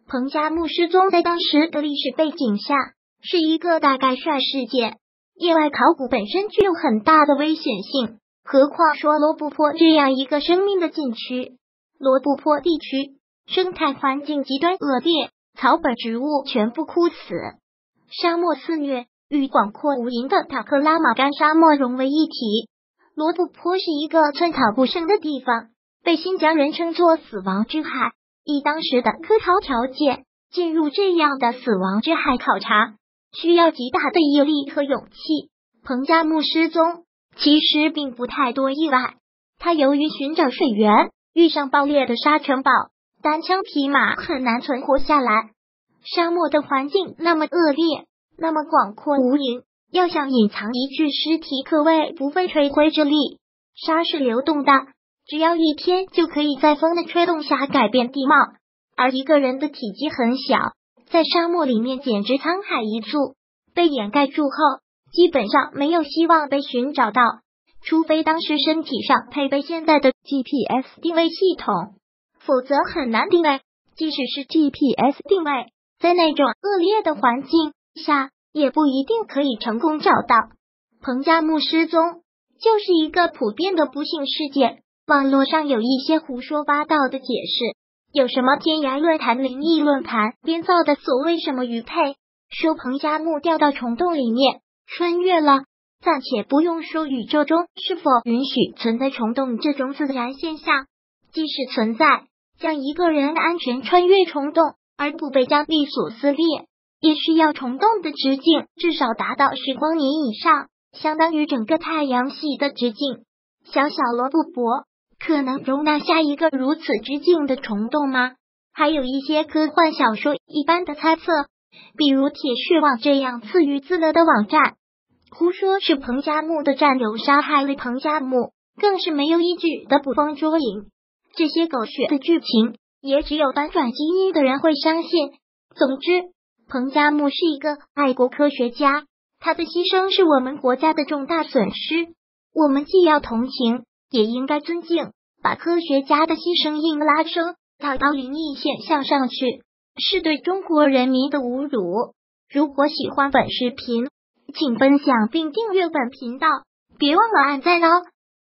彭加木失踪在当时的历史背景下是一个大概率事件，野外考古本身具有很大的危险性，何况说罗布泊这样一个生命的禁区。罗布泊地区生态环境极端恶劣，草本植物全部枯死，沙漠肆虐，与广阔无垠的塔克拉玛干沙漠融为一体。罗布泊是一个寸草不生的地方，被新疆人称作死亡之海。以当时的科考条件，进入这样的死亡之海考察，需要极大的毅力和勇气。彭加木失踪其实并不太多意外，他由于寻找水源，遇上爆裂的沙尘暴，单枪匹马很难存活下来。沙漠的环境那么恶劣，那么广阔无垠，要想隐藏一具尸体可谓不费吹灰之力。沙是流动的，只要一天就可以在风的吹动下改变地貌，而一个人的体积很小，在沙漠里面简直沧海一粟，被掩盖住后基本上没有希望被寻找到，除非当时身体上配备现代的 GPS 定位系统，否则很难定位。即使是 GPS 定位，在那种恶劣的环境下也不一定可以成功找到。彭加木失踪就是一个普遍的不幸事件，网络上有一些胡说八道的解释，有什么天涯论坛、灵异论坛编造的所谓什么鱼配，说彭加木掉到虫洞里面穿越了。暂且不用说宇宙中是否允许存在虫洞这种自然现象，即使存在，将一个人安全穿越虫洞而不被将力所撕裂，也需要虫洞的直径至少达到10光年以上，相当于整个太阳系的直径。小小罗布泊可能容纳下一个如此直径的虫洞吗？还有一些科幻小说一般的猜测，比如铁血网这样自娱自乐的网站，胡说是彭加木的战友杀害了彭加木，更是没有依据的捕风捉影。这些狗血的剧情也只有反转基因的人会相信。总之，彭加木是一个爱国科学家，他的牺牲是我们国家的重大损失，我们既要同情，也应该尊敬，把科学家的牺牲硬拉升到灵异现象上去，是对中国人民的侮辱。如果喜欢本视频，请分享并订阅本频道，别忘了按赞哦。